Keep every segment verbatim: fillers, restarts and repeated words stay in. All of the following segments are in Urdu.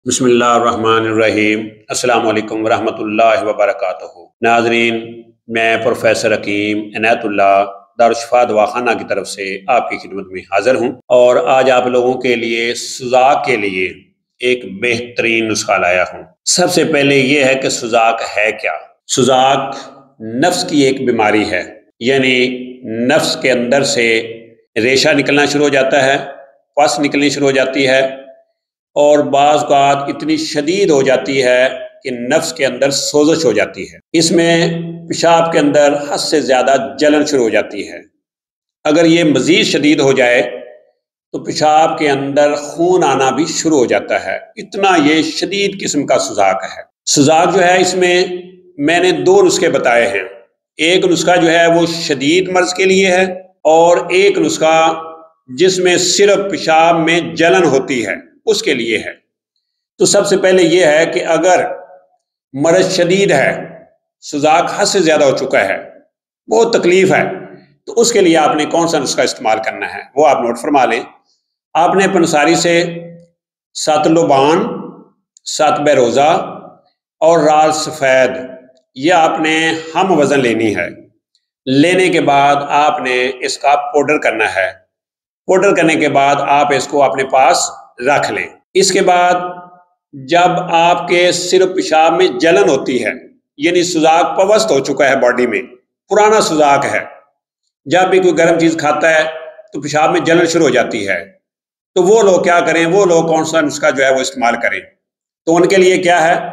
بسم اللہ الرحمن الرحیم۔ السلام علیکم ورحمۃ اللہ وبرکاتہ۔ ناظرین، میں پروفیسر حکیم عنایت اللہ دارالشفا دواخانہ کی طرف سے آپ کی خدمت میں حاضر ہوں، اور آج آپ لوگوں کے لیے سوزاک کے لیے ایک بہترین نسخہ لایا ہوں۔ سب سے پہلے یہ ہے کہ سوزاک ہے کیا؟ سوزاک نفس کی ایک بیماری ہے، یعنی نفس کے اندر سے ریشہ نکلنا شروع ہو جاتا ہے، پس نکلنی شروع ہو جاتی ہے، اور بعض اوقات اتنی شدید ہو جاتی ہے کہ نفس کے اندر سوزش ہو جاتی ہے۔ اس میں پیشاب کے اندر حد سے زیادہ جلن شروع ہو جاتی ہے۔ اگر یہ مزید شدید ہو جائے تو پیشاب کے اندر خون آنا بھی شروع ہو جاتا ہے۔ اتنا یہ شدید قسم کا سوزاک ہے۔ سوزاک جو ہے، اس میں میں نے دو نسخے بتائے ہیں۔ ایک نسخہ جو ہے وہ شدید مرض کے لیے ہے، اور ایک نسخہ جس میں صرف پیشاب میں جلن ہوتی ہے اس کے لیے ہے۔ تو سب سے پہلے یہ ہے کہ اگر مرض شدید ہے، سوزاک حد سے زیادہ ہو چکا ہے، بہت تکلیف ہے، تو اس کے لیے آپ نے کون سا نسخہ استعمال کرنا ہے وہ آپ نوٹ فرما لیں۔ آپ نے پنساری سے سات لوبان، سات بیروزہ اور رال سفید، یہ آپ نے ہم وزن لینی ہے۔ لینے کے بعد آپ نے اس کا پاؤڈر کرنا ہے۔ پاؤڈر کرنے کے بعد آپ اس کو اپنے پاس رکھ لیں۔ اس کے بعد جب آپ کے صرف پیشاب میں جلن ہوتی ہے، یعنی سوزاک پوست ہو چکا ہے، باڈی میں پرانا سوزاک ہے، جب بھی کوئی گرم چیز کھاتا ہے تو پیشاب میں جلن شروع ہو جاتی ہے، تو وہ لوگ کیا کریں، وہ لوگ کون سا نسخہ جو ہے وہ استعمال کریں؟ تو ان کے لیے کیا ہے،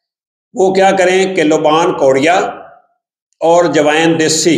وہ کیا کریں کہ لوبان کوڑیا اور جوائن دیسی،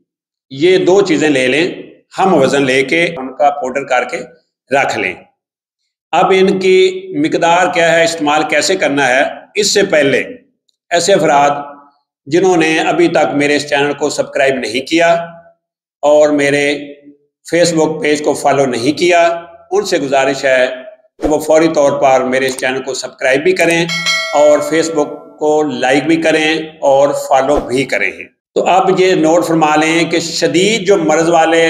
یہ دو چیزیں لے لیں، ہم وزن لے کے ان کا پاؤڈر کر کے رکھ لیں۔ اب ان کی مقدار کیا ہے، استعمال کیسے کرنا ہے، اس سے پہلے ایسے افراد جنہوں نے ابھی تک میرے اس چینل کو سبسکرائب نہیں کیا اور میرے فیس بک پیج کو فالو نہیں کیا، ان سے گزارش ہے کہ وہ فوری طور پر میرے اس چینل کو سبسکرائب بھی کریں اور فیس بک کو لائک بھی کریں اور فالو بھی کریں۔ تو اب یہ نوٹ فرما لیں کہ شدید جو مرض والے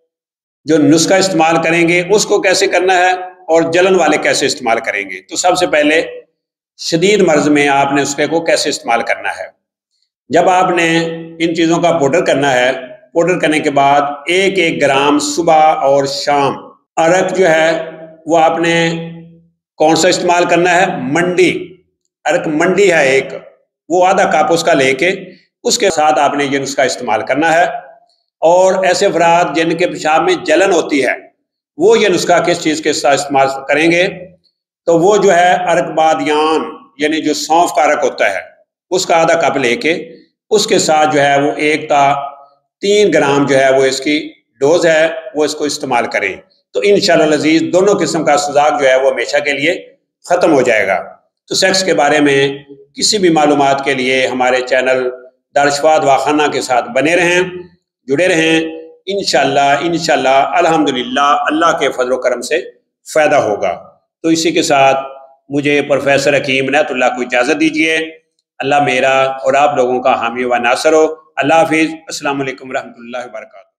جو نسخہ استعمال کریں گے اس کو کیسے کرنا ہے، اور جلن والے کیسے استعمال کریں گے۔ تو سب سے پہلے شدید مرض میں آپ نے نسخے کو کیسے استعمال کرنا ہے۔ جب آپ نے ان چیزوں کا پاؤڈر کرنا ہے، پاؤڈر کرنے کے بعد ایک ایک گرام صبح اور شام ارک جو ہے وہ آپ نے کون سا استعمال کرنا ہے، منڈی ارک منڈی ہے ایک، وہ آدھا کپ اس کا لے کے اس کے ساتھ آپ نے یہ نسخہ استعمال کرنا ہے۔ اور ایسے افراد جن کے پیشاب میں جلن ہوتی ہے وہ یہ نسخہ کس چیز کے ساتھ استعمال کریں گے، تو وہ جو ہے ارک بادیان، یعنی جو سونف کا ارک ہوتا ہے، اس کا آدھا کپ لے کے اس کے ساتھ جو ہے وہ ایک تا تین گرام جو ہے وہ اس کی ڈوز ہے، وہ اس کو استعمال کریں۔ تو انشاءاللہ العزیز دونوں قسم کا سوزاک جو ہے وہ ہمیشہ کے لیے ختم ہو جائے گا۔ تو سیکس کے بارے میں کسی بھی معلومات کے لیے ہمارے چینل دارالشفا دواخانہ کے ساتھ بنے رہیں، جڑے رہیں۔ انشاءاللہ انشاءاللہ الحمدللہ اللہ کے فضل و کرم سے فائدہ ہوگا۔ تو اسی کے ساتھ مجھے پروفیسر حکیم عنایت اللہ کو اجازت دیجیے۔ اللہ میرا اور آپ لوگوں کا حامی و ناصر ہو۔ اللہ حافظ۔ السلام علیکم ورحمۃ اللہ وبرکاتہ۔